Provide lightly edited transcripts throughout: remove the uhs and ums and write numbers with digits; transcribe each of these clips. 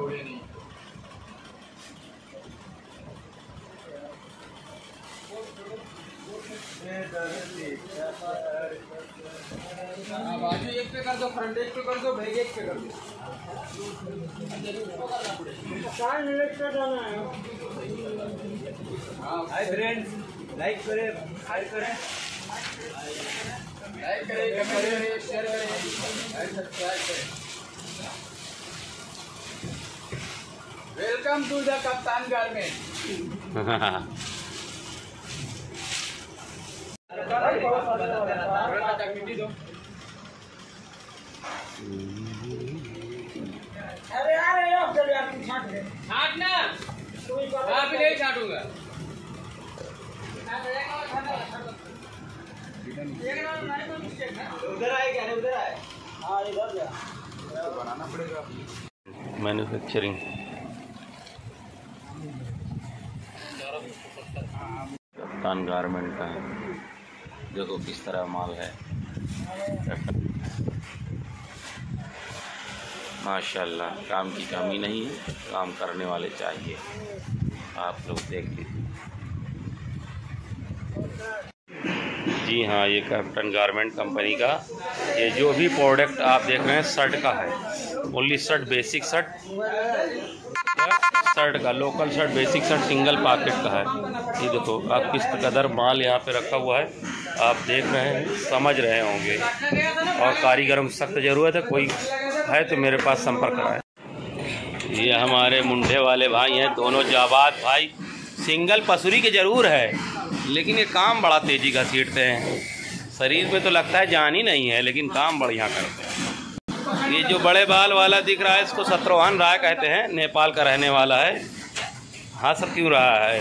बाजू एक पे कर दो, फ्रंट एक पे कर दो, बैक एक पे कर दो। हाय फ्रेंड्स, लाइक करें, शेयर करें, शेयर करें, सब्सक्राइब करें। Welcome to the Kaptan garment. अरे यार छाटना, आप ही नहीं छाटूंगा। उधर आए क्या? उधर आए, हाँ इधर बनाना पड़ेगा। मैन्युफैक्चरिंग कप्तान गारमेंट का है। देखो किस तरह माल है, माशाल्लाह। काम की कमी नहीं है, काम करने वाले चाहिए। आप लोग देख लीजिए। जी हाँ, ये कैप्टन गारमेंट कंपनी का ये जो भी प्रोडक्ट आप देख रहे हैं शर्ट का है। Only shirt, basic shirt, shirt का local shirt, basic shirt single pocket का है। ये देखो आप किस कदर माल यहाँ पे रखा हुआ है, आप देख रहे हैं, समझ रहे होंगे। और कारीगरों की सख्त ज़रूरत है, कोई है तो मेरे पास संपर्क कराएं। ये हमारे मुंडे वाले भाई हैं, दोनों जाबाज भाई। सिंगल पसुरी के ज़रूर है, लेकिन ये काम बड़ा तेज़ी का सीटते हैं। शरीर पे तो लगता है जान ही नहीं है, लेकिन काम बढ़िया करते हैं। ये जो बड़े बाल वाला दिख रहा है, इसको शत्रुघ्न राय कहते हैं, नेपाल का रहने वाला है। हंस क्यों रहा है?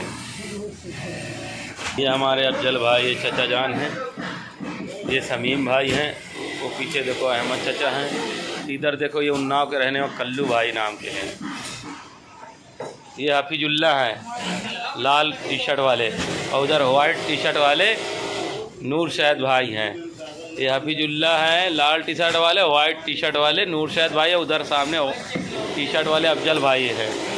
ये हमारे अफजल भाई, ये चचा जान हैं। ये शमीम भाई हैं, वो पीछे देखो अहमद चचा हैं। इधर देखो ये उन्नाव के रहने वाले कल्लू भाई नाम के हैं। ये हाफिजुल्ला है, लाल टी शर्ट वाले, और उधर वाइट टी शर्ट वाले नूर शहद भाई हैं। ये हाफिजुल्ला है, लाल टी शर्ट वाले, वाइट टी शर्ट वाले नूर शहद भाई है। उधर सामने टी शर्ट वाले अफजल भाई हैं।